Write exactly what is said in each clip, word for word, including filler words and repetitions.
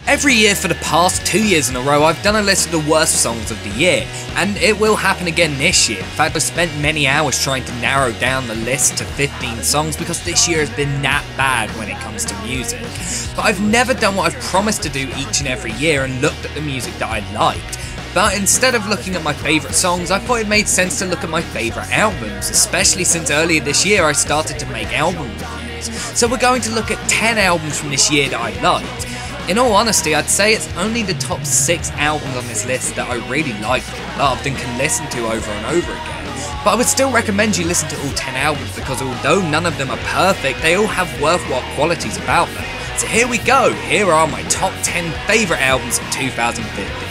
Every year for the past two years in a row I've done a list of the worst songs of the year, and it will happen again this year. In fact, I've spent many hours trying to narrow down the list to fifteen songs because this year has been that bad when it comes to music. But I've never done what I've promised to do each and every year and looked at the music that I liked. But instead of looking at my favourite songs, I thought it made sense to look at my favourite albums, especially since earlier this year I started to make album reviews. So we're going to look at ten albums from this year that I liked. In all honesty, I'd say it's only the top six albums on this list that I really liked and loved and can listen to over and over again. But I would still recommend you listen to all ten albums because although none of them are perfect, they all have worthwhile qualities about them. So here we go, here are my top ten favourite albums of two thousand fifteen.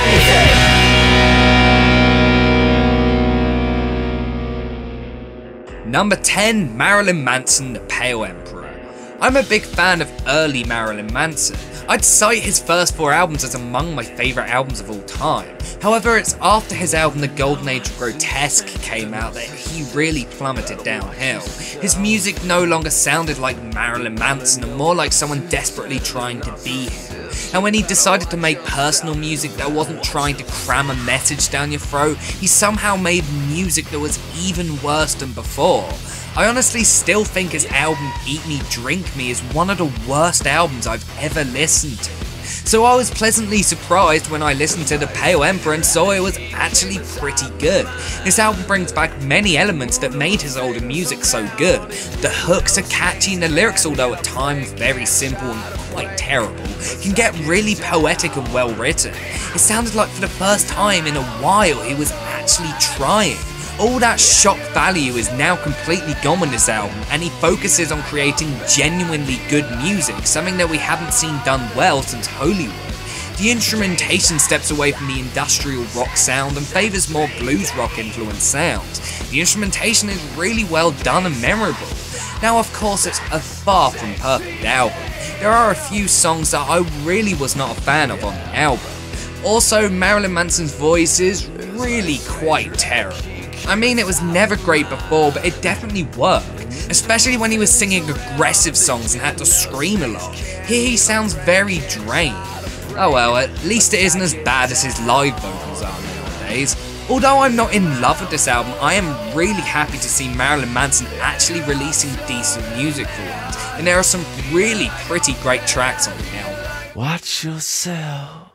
Number ten, Marilyn Manson, The Pale Emperor. I'm a big fan of early Marilyn Manson. I'd cite his first four albums as among my favourite albums of all time. However, it's after his album The Golden Age of Grotesque came out that he really plummeted downhill. His music no longer sounded like Marilyn Manson and more like someone desperately trying to be him. And when he decided to make personal music that wasn't trying to cram a message down your throat, he somehow made music that was even worse than before. I honestly still think his album Eat Me, Drink Me is one of the worst albums I've ever listened to. So I was pleasantly surprised when I listened to The Pale Emperor and saw it was actually pretty good. This album brings back many elements that made his older music so good. The hooks are catchy and the lyrics, although at times very simple and quite terrible, can get really poetic and well written. It sounded like for the first time in a while he was actually trying. All that shock value is now completely gone with this album, and he focuses on creating genuinely good music, something that we haven't seen done well since Hollywood. The instrumentation steps away from the industrial rock sound and favours more blues rock influenced sounds. The instrumentation is really well done and memorable. Now of course it's a far from perfect album. There are a few songs that I really was not a fan of on the album. Also, Marilyn Manson's voice is really quite terrible. I mean, it was never great before, but it definitely worked, especially when he was singing aggressive songs and had to scream a lot. Here he sounds very drained. Oh well, at least it isn't as bad as his live vocals are nowadays. Although I'm not in love with this album, I am really happy to see Marilyn Manson actually releasing decent music for once, and there are some really pretty great tracks on the album. Watch yourself.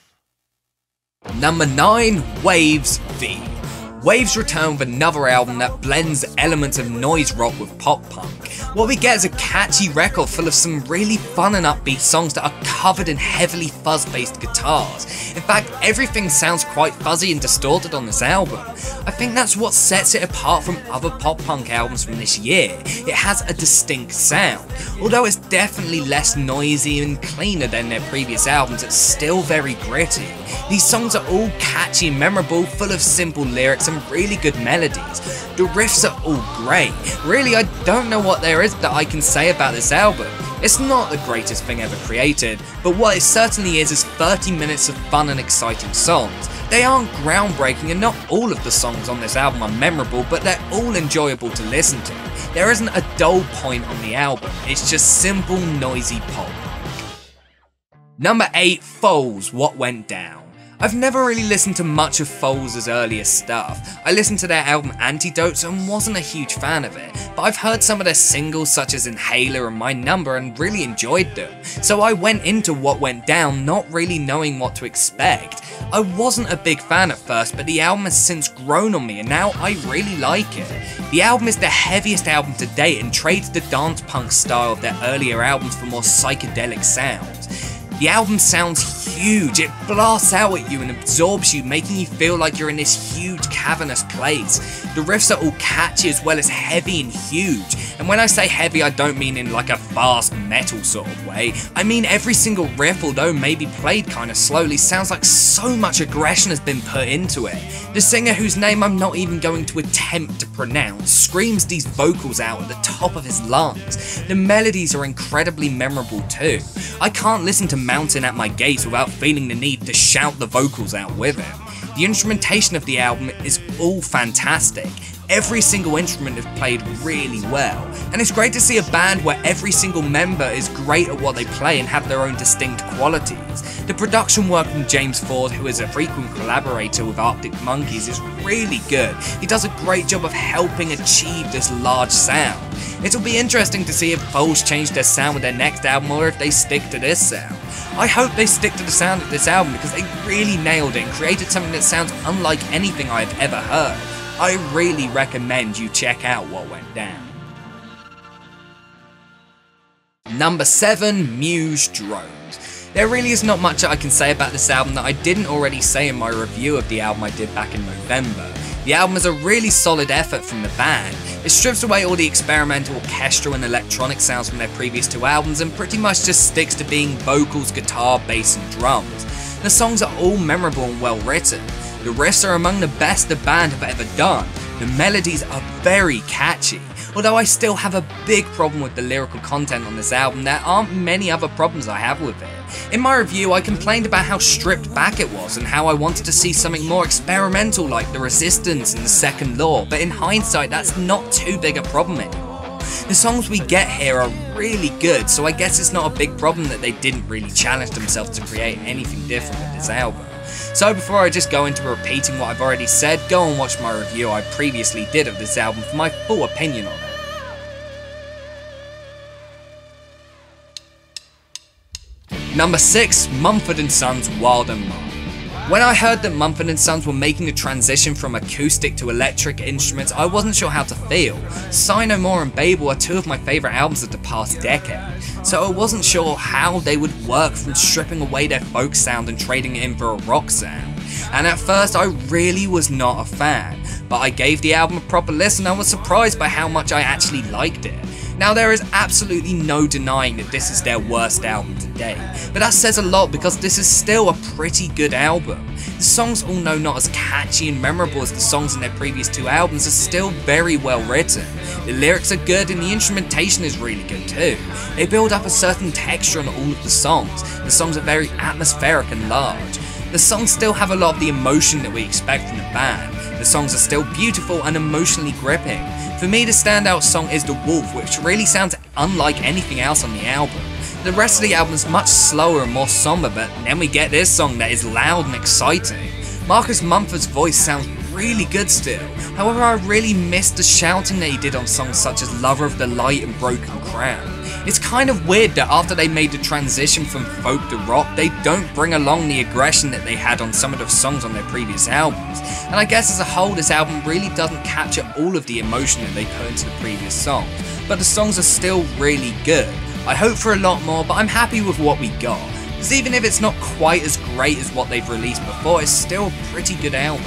Number nine, Waves V. Waves return with another album that blends elements of noise rock with pop punk. What we get is a catchy record full of some really fun and upbeat songs that are covered in heavily fuzz-based guitars. In fact, everything sounds quite fuzzy and distorted on this album. I think that's what sets it apart from other pop punk albums from this year. It has a distinct sound. Although it's definitely less noisy and cleaner than their previous albums, it's still very gritty. These songs are all catchy and memorable, full of simple lyrics and really good melodies. The riffs are all great. Really, I don't know what there is that I can say about this album. It's not the greatest thing ever created, but what it certainly is is thirty minutes of fun and exciting songs. They aren't groundbreaking and not all of the songs on this album are memorable, but they're all enjoyable to listen to. There isn't a dull point on the album, it's just simple, noisy pop. Number eight, Foals, What Went Down. I've never really listened to much of Foals' earlier stuff. I listened to their album Antidotes and wasn't a huge fan of it, but I've heard some of their singles such as Inhaler and My Number and really enjoyed them. So I went into What Went Down not really knowing what to expect. I wasn't a big fan at first, but the album has since grown on me and now I really like it. The album is the heaviest album to date and trades the dance punk style of their earlier albums for more psychedelic sounds. The album sounds huge, it blasts out at you and absorbs you, making you feel like you're in this huge cavernous place. The riffs are all catchy as well as heavy and huge, and when I say heavy I don't mean in like a fast metal sort of way, I mean every single riff, although maybe played kinda slowly, sounds like so much aggression has been put into it. The singer, whose name I'm not even going to attempt to pronounce, screams these vocals out at the top of his lungs. The melodies are incredibly memorable too. I can't listen to Mountain at My Gates without feeling the need to shout the vocals out with him. The instrumentation of the album is all fantastic. Every single instrument is played really well, and it's great to see a band where every single member is great at what they play and have their own distinct qualities. The production work from James Ford, who is a frequent collaborator with Arctic Monkeys, is really good. He does a great job of helping achieve this large sound. It'll be interesting to see if Foles change their sound with their next album or if they stick to this sound. I hope they stick to the sound of this album because they really nailed it and created something that sounds unlike anything I have ever heard. I really recommend you check out what went down. Number seven, Muse Drones. There really is not much that I can say about this album that I didn't already say in my review of the album I did back in November. The album is a really solid effort from the band. It strips away all the experimental orchestral and electronic sounds from their previous two albums and pretty much just sticks to being vocals, guitar, bass and drums. The songs are all memorable and well written. The riffs are among the best the band have ever done. The melodies are very catchy. Although I still have a big problem with the lyrical content on this album, there aren't many other problems I have with it. In my review, I complained about how stripped back it was and how I wanted to see something more experimental like The Resistance and The Second Law, but in hindsight that's not too big a problem anymore. The songs we get here are really good, so I guess it's not a big problem that they didn't really challenge themselves to create anything different with this album. So before I just go into repeating what I've already said, go and watch my review I previously did of this album for my full opinion on it. Number six, Mumford and Sons Wild and Mad. When I heard that Mumford and Sons were making a transition from acoustic to electric instruments, I wasn't sure how to feel. Sigh No More and Babel are two of my favourite albums of the past decade, so I wasn't sure how they would work from stripping away their folk sound and trading it in for a rock sound. And at first I really was not a fan, but I gave the album a proper listen and I was surprised by how much I actually liked it. Now there is absolutely no denying that this is their worst album to date, but that says a lot because this is still a pretty good album. The songs, although not as catchy and memorable as the songs in their previous two albums, are still very well written. The lyrics are good and the instrumentation is really good too. They build up a certain texture on all of the songs. The songs are very atmospheric and large. The songs still have a lot of the emotion that we expect from the band. The songs are still beautiful and emotionally gripping. For me, the standout song is The Wolf, which really sounds unlike anything else on the album. The rest of the album is much slower and more somber, but then we get this song that is loud and exciting. Marcus Mumford's voice sounds really good still, however I really missed the shouting that he did on songs such as Lover of the Light and Broken Crown. It's kind of weird that after they made the transition from folk to rock, they don't bring along the aggression that they had on some of the songs on their previous albums. And I guess as a whole, this album really doesn't capture all of the emotion that they put into the previous songs, but the songs are still really good. I hope for a lot more, but I'm happy with what we got, because even if it's not quite as great as what they've released before, it's still a pretty good album.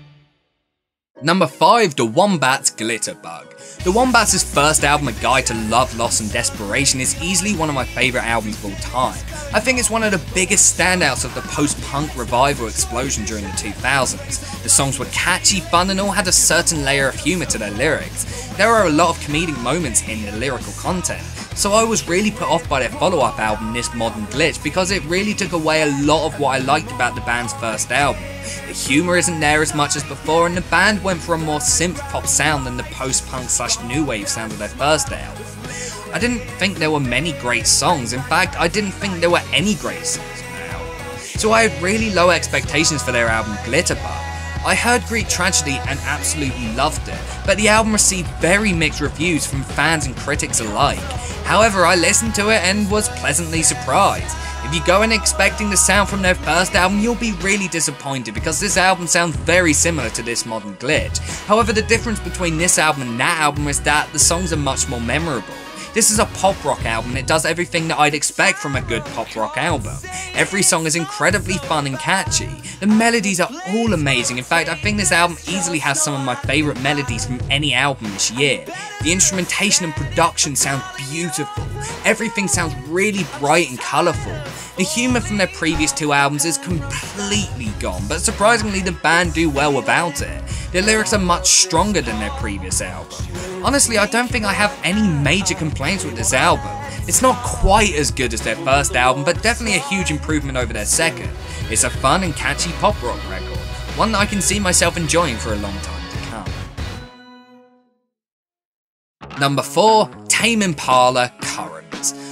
Number five, The Wombats Glitterbug. The Wombats' first album, A Guide to Love, Loss and Desperation, is easily one of my favourite albums of all time. I think it's one of the biggest standouts of the post-punk revival explosion during the two thousands. The songs were catchy, fun and all had a certain layer of humour to their lyrics. There are a lot of comedic moments in the lyrical content, so I was really put off by their follow-up album, This Modern Glitch, because it really took away a lot of what I liked about the band's first album. The humour isn't there as much as before, and the band went for a more synth-pop sound than the post-punk slash new wave sound of their first album. I didn't think there were many great songs, in fact I didn't think there were any great songs on their album. So I had really low expectations for their album Glitterbug. I heard Greek Tragedy and absolutely loved it, but the album received very mixed reviews from fans and critics alike. However, I listened to it and was pleasantly surprised. If you go in expecting the sound from their first album, you'll be really disappointed because this album sounds very similar to This Modern Glitch. However, the difference between this album and that album is that the songs are much more memorable. This is a pop rock album and it does everything that I'd expect from a good pop rock album. Every song is incredibly fun and catchy. The melodies are all amazing. In fact, I think this album easily has some of my favourite melodies from any album this year. The instrumentation and production sound beautiful. Everything sounds really bright and colourful. The humour from their previous two albums is completely gone, but surprisingly the band do well without it. Their lyrics are much stronger than their previous album. Honestly, I don't think I have any major complaints with this album. It's not quite as good as their first album, but definitely a huge improvement over their second. It's a fun and catchy pop rock record, one that I can see myself enjoying for a long time to come. Number four, Tame Impala, Currents.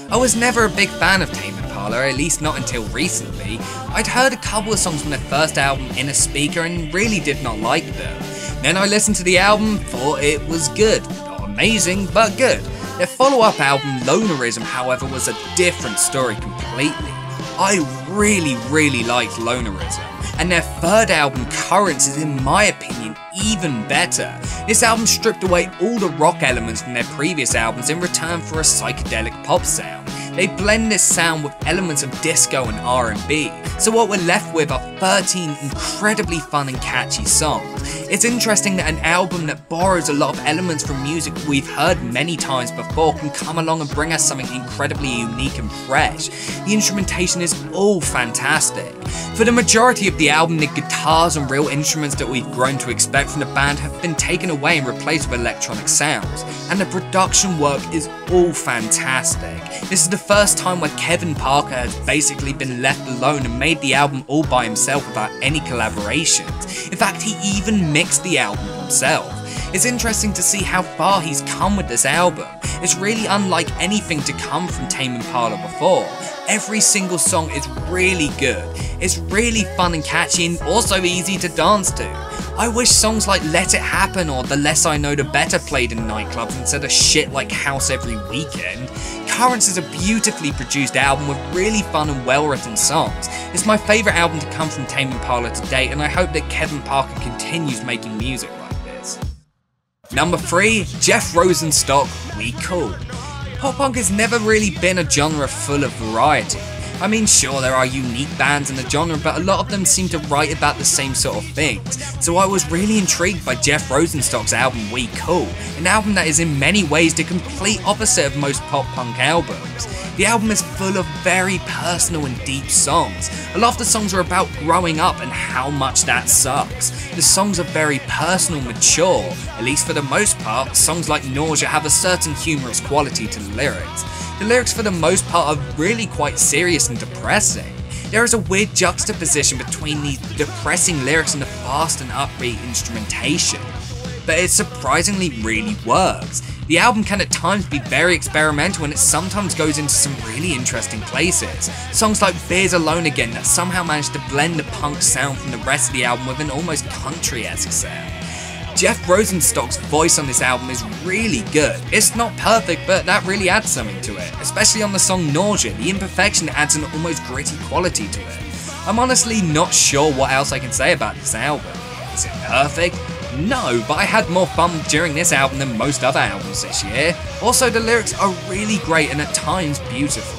I was never a big fan of Tame Impala, at least not until recently. I'd heard a couple of songs from their first album in a speaker and really did not like them. Then I listened to the album, thought it was good. Not amazing, but good. Their follow-up album, Lonerism, however, was a different story completely. I really, really liked Lonerism, and their third album, Currents, is in my opinion even better. This album stripped away all the rock elements from their previous albums in return for a psychedelic pop sound. They blend this sound with elements of disco and R and B, so what we're left with are thirteen incredibly fun and catchy songs. It's interesting that an album that borrows a lot of elements from music we've heard many times before can come along and bring us something incredibly unique and fresh. The instrumentation is all fantastic. For the majority of the album, the guitars and real instruments that we've grown to expect from the band have been taken away and replaced with electronic sounds, and the production work is all fantastic. This is the first time where Kevin Parker has basically been left alone and made the album all by himself without any collaborations. In fact, he even mixed the album himself. It's interesting to see how far he's come with this album. It's really unlike anything to come from Tame Impala before. Every single song is really good. It's really fun and catchy and also easy to dance to. I wish songs like Let It Happen or The Less I Know The Better played in nightclubs instead of shit like House Every Weekend. Currents is a beautifully produced album with really fun and well written songs. It's my favourite album to come from Tame Impala to date, and I hope that Kevin Parker continues making music like this. Number three, Jeff Rosenstock, We Cool. Pop punk has never really been a genre full of variety. I mean, sure, there are unique bands in the genre, but a lot of them seem to write about the same sort of things. So I was really intrigued by Jeff Rosenstock's album We Cool, an album that is in many ways the complete opposite of most pop punk albums. The album is full of very personal and deep songs. A lot of the songs are about growing up and how much that sucks. The songs are very personal and mature, at least for the most part. Songs like Nausea have a certain humorous quality to the lyrics. The lyrics for the most part are really quite serious and depressing. There is a weird juxtaposition between these depressing lyrics and the fast and upbeat instrumentation, but it surprisingly really works. The album can at times be very experimental and it sometimes goes into some really interesting places. Songs like Beers Alone Again that somehow manage to blend the punk sound from the rest of the album with an almost country-esque sound. Jeff Rosenstock's voice on this album is really good. It's not perfect, but that really adds something to it, especially on the song Nausea. The imperfection adds an almost gritty quality to it. I'm honestly not sure what else I can say about this album. Is it perfect? No, but I had more fun during this album than most other albums this year. Also, the lyrics are really great and at times beautiful.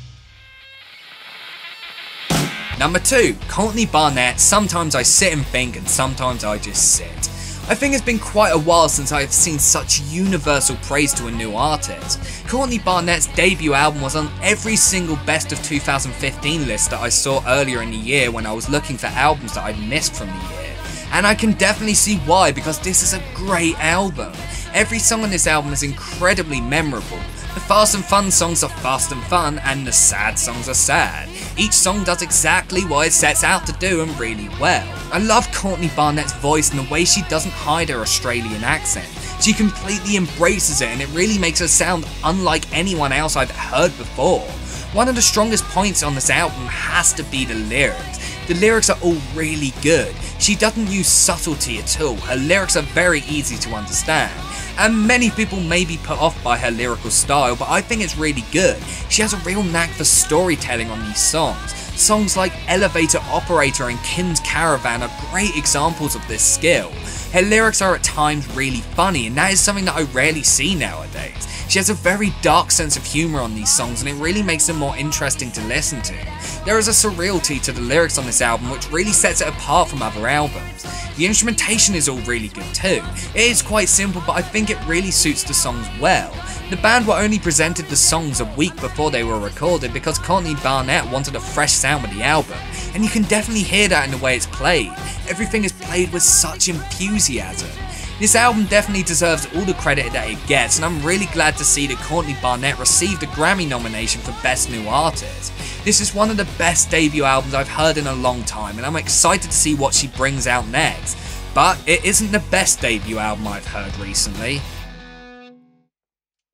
Number two, Courtney Barnett, Sometimes I Sit and Think and Sometimes I Just Sit. I think it's been quite a while since I have seen such universal praise to a new artist. Courtney Barnett's debut album was on every single Best of two thousand fifteen list that I saw earlier in the year when I was looking for albums that I'd missed from the year. And I can definitely see why, because this is a great album. Every song on this album is incredibly memorable. The fast and fun songs are fast and fun, and the sad songs are sad. Each song does exactly what it sets out to do and really well. I love Courtney Barnett's voice and the way she doesn't hide her Australian accent. She completely embraces it and it really makes her sound unlike anyone else I've heard before. One of the strongest points on this album has to be the lyrics. The lyrics are all really good. She doesn't use subtlety at all. Her lyrics are very easy to understand. And many people may be put off by her lyrical style, but I think it's really good. She has a real knack for storytelling on these songs. Songs like Elevator Operator and Kim's Caravan are great examples of this skill. Her lyrics are at times really funny, and that is something that I rarely see nowadays. She has a very dark sense of humour on these songs, and it really makes them more interesting to listen to. There is a surreality to the lyrics on this album which really sets it apart from other albums. The instrumentation is all really good too. It is quite simple, but I think it really suits the songs well. The band were only presented the songs a week before they were recorded because Courtney Barnett wanted a fresh sound with the album, and you can definitely hear that in the way it's played. Everything is played with such enthusiasm. This album definitely deserves all the credit that it gets, and I'm really glad to see that Courtney Barnett received a Grammy nomination for Best New Artist. This is one of the best debut albums I've heard in a long time, and I'm excited to see what she brings out next. But it isn't the best debut album I've heard recently.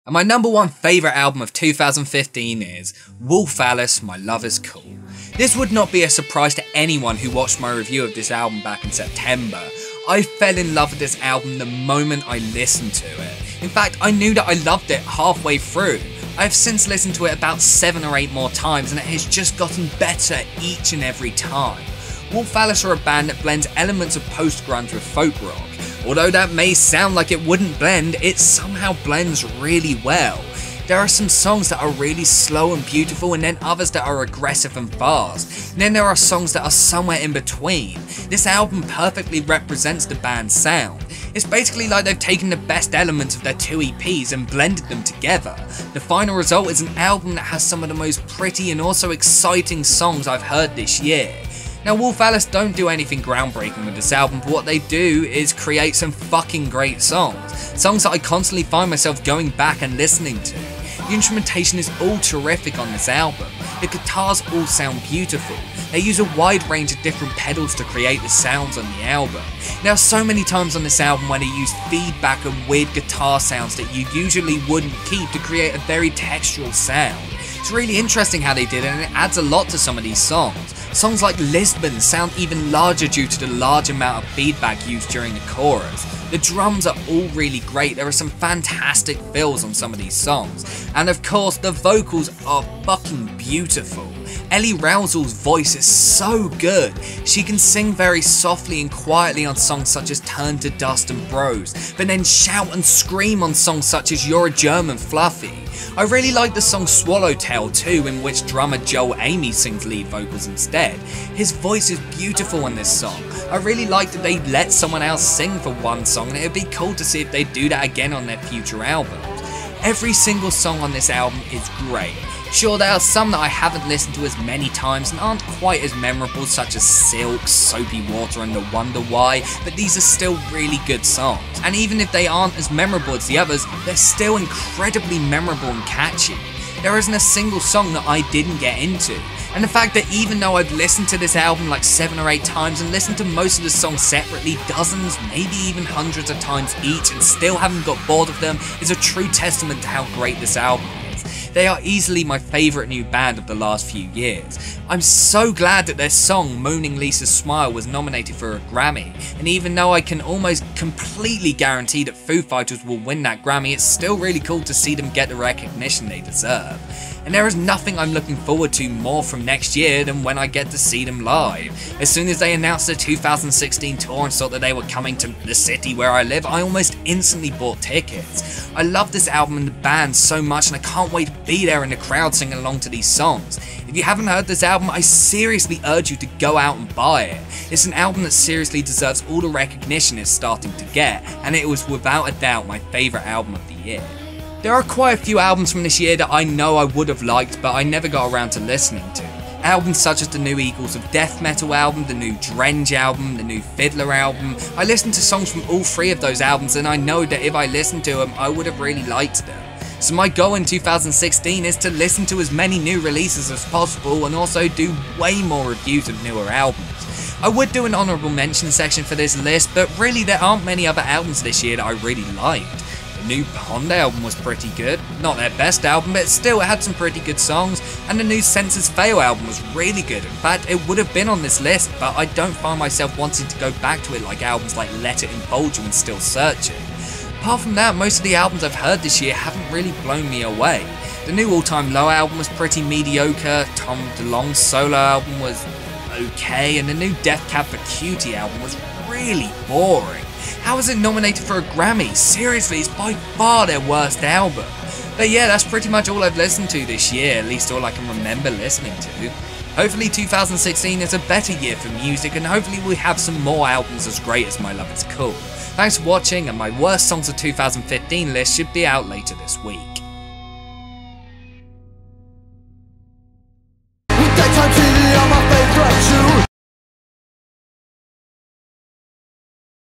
And my number one favourite album of two thousand fifteen is Wolf Alice, My Love Is Cool. This would not be a surprise to anyone who watched my review of this album back in September. I fell in love with this album the moment I listened to it. In fact, I knew that I loved it halfway through. I have since listened to it about seven or eight more times and it has just gotten better each and every time. Wolf Alice are a band that blends elements of post-grunge with folk rock. Although that may sound like it wouldn't blend, it somehow blends really well. There are some songs that are really slow and beautiful and then others that are aggressive and fast. And then there are songs that are somewhere in between. This album perfectly represents the band's sound. It's basically like they've taken the best elements of their two E Ps and blended them together. The final result is an album that has some of the most pretty and also exciting songs I've heard this year. Now, Wolf Alice don't do anything groundbreaking with this album, but what they do is create some fucking great songs. Songs that I constantly find myself going back and listening to. The instrumentation is all terrific on this album. The guitars all sound beautiful. They use a wide range of different pedals to create the sounds on the album. There are so many times on this album where they use feedback and weird guitar sounds that you usually wouldn't keep to create a very textural sound. It's really interesting how they did it and it adds a lot to some of these songs. Songs like Lisbon sound even larger due to the large amount of feedback used during the chorus. The drums are all really great, there are some fantastic fills on some of these songs. And of course, the vocals are fucking beautiful. Ellie Rousel's voice is so good. She can sing very softly and quietly on songs such as Turn to Dust and Bros, but then shout and scream on songs such as You're a German Fluffy. I really like the song Swallowtail too, in which drummer Joel Amy sings lead vocals instead. His voice is beautiful on this song. I really like that they let someone else sing for one song and it would be cool to see if they do that again on their future albums. Every single song on this album is great. Sure, there are some that I haven't listened to as many times and aren't quite as memorable, such as Silk, Soapy Water and The Wonder Why, but these are still really good songs. And even if they aren't as memorable as the others, they're still incredibly memorable and catchy. There isn't a single song that I didn't get into. And the fact that even though I've listened to this album like seven or eight times and listened to most of the songs separately dozens, maybe even hundreds of times each and still haven't got bored of them is a true testament to how great this album is. They are easily my favourite new band of the last few years. I'm so glad that their song Moaning Lisa's Smile was nominated for a Grammy, and even though I can almost completely guarantee that Foo Fighters will win that Grammy, it's still really cool to see them get the recognition they deserve. And there is nothing I'm looking forward to more from next year than when I get to see them live. As soon as they announced the two thousand sixteen tour and saw that they were coming to the city where I live, I almost instantly bought tickets. I love this album and the band so much and I can't wait to be there in the crowd singing along to these songs. If you haven't heard this album, I seriously urge you to go out and buy it. It's an album that seriously deserves all the recognition it's starting to get, and it was without a doubt my favourite album of the year. There are quite a few albums from this year that I know I would have liked, but I never got around to listening to. Albums such as the new Eagles of Death Metal album, the new Drenge album, the new Fiddler album. I listened to songs from all three of those albums and I know that if I listened to them, I would have really liked them. So my goal in two thousand sixteen is to listen to as many new releases as possible and also do way more reviews of newer albums. I would do an honourable mention section for this list, but really there aren't many other albums this year that I really liked. The new Pond album was pretty good, not their best album, but still it had some pretty good songs, and the new Senses Fail album was really good. In fact, it would have been on this list, but I don't find myself wanting to go back to it like albums like Let It Enfold You and Still Searching. Apart from that, most of the albums I've heard this year haven't really blown me away. The new All Time Low album was pretty mediocre, Tom DeLonge's solo album was okay, and the new Death Cab for Cutie album was really boring. How is it nominated for a Grammy? Seriously, it's by far their worst album. But yeah, that's pretty much all I've listened to this year, at least all I can remember listening to. Hopefully two thousand sixteen is a better year for music, and hopefully we have some more albums as great as My Love Is Cool. Thanks for watching, and my worst songs of two thousand fifteen list should be out later this week.